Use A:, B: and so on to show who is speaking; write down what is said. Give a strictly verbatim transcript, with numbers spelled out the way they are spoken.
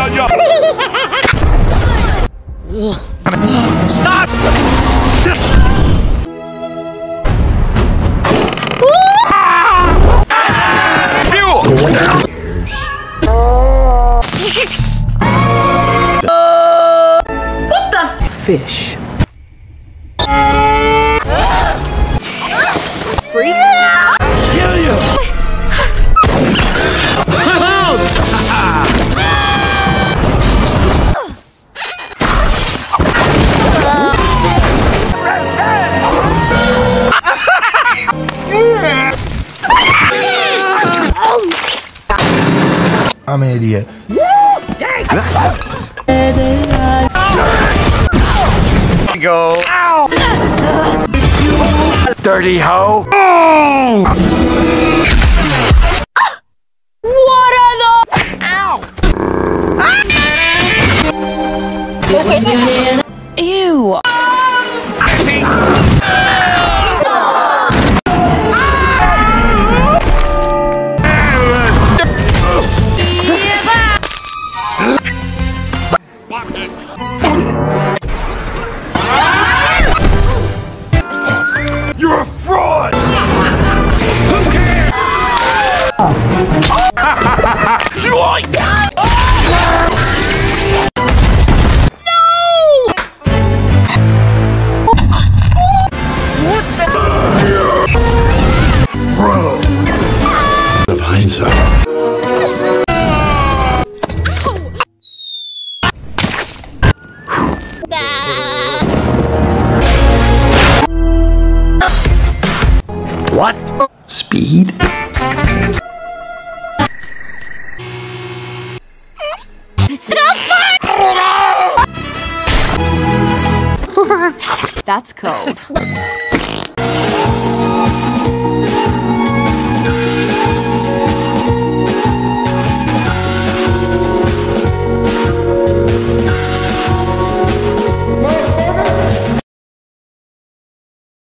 A: Stop! Fuel!
B: What the fish? Freak?
A: Kill you!
C: I'm an idiot.
A: Go. Ow! Dirty hoe. Oh!
B: What are the?
A: Ow!
B: Ew.
A: You're a fraud! Who cares? Joy!
C: Bro. Of hindsight.
A: What?
C: Speed?
B: It's not fun! That's cold.